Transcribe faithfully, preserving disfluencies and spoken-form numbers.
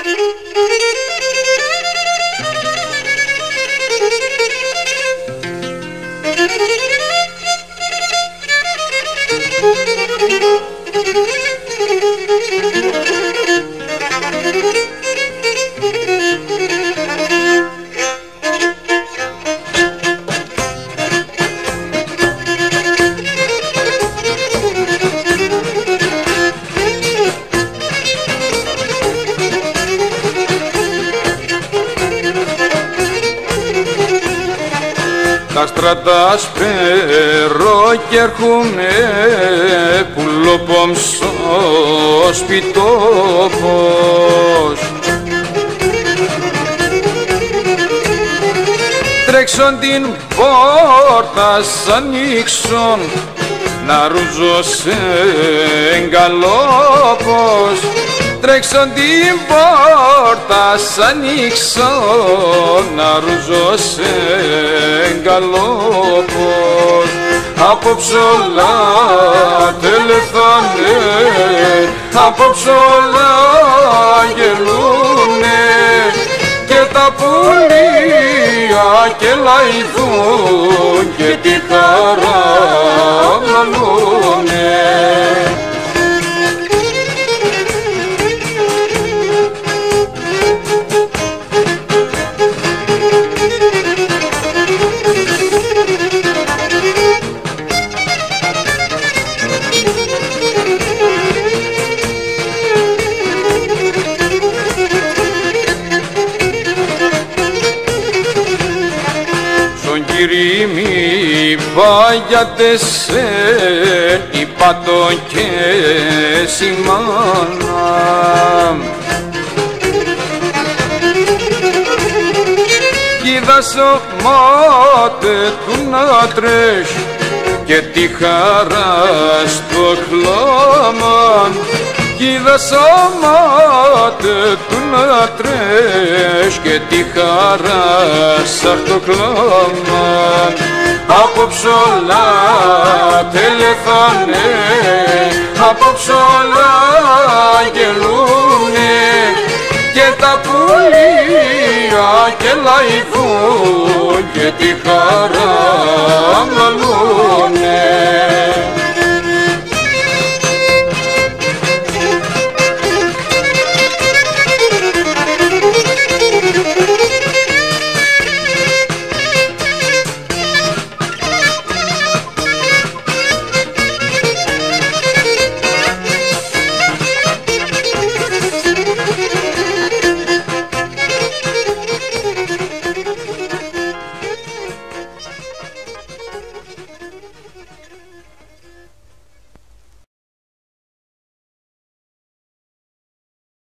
Τα στρατά σπέρω κι έρχομαι πουλοπομψός πιτόπος. Τρέξον την πόρτα σ' ανοίξον να ρούζω σε εγκαλόπος. Τρέξον την πόρτα σ' ανοίξω να ρούζω σε εγκαλόπος. Απόψε όλα τελεθάνε, απόψε όλα γελούνε και τα πουλία και λαϊδούν και τη χαρά λαλούνε. Μη βάγιατε σε υπάτο και σημάνα. Κοίτα σ' μάτε του να τρέχει και τη χαρά στο χλώμα. Κοίτα σ' μάτε του να τρέχει και τη χαρά στο χλώμα. Απόψε όλα τελεθάνε, απόψε όλα γελούνε και τα πουλία και λαϊδούν και τη χαρά μαλούνε.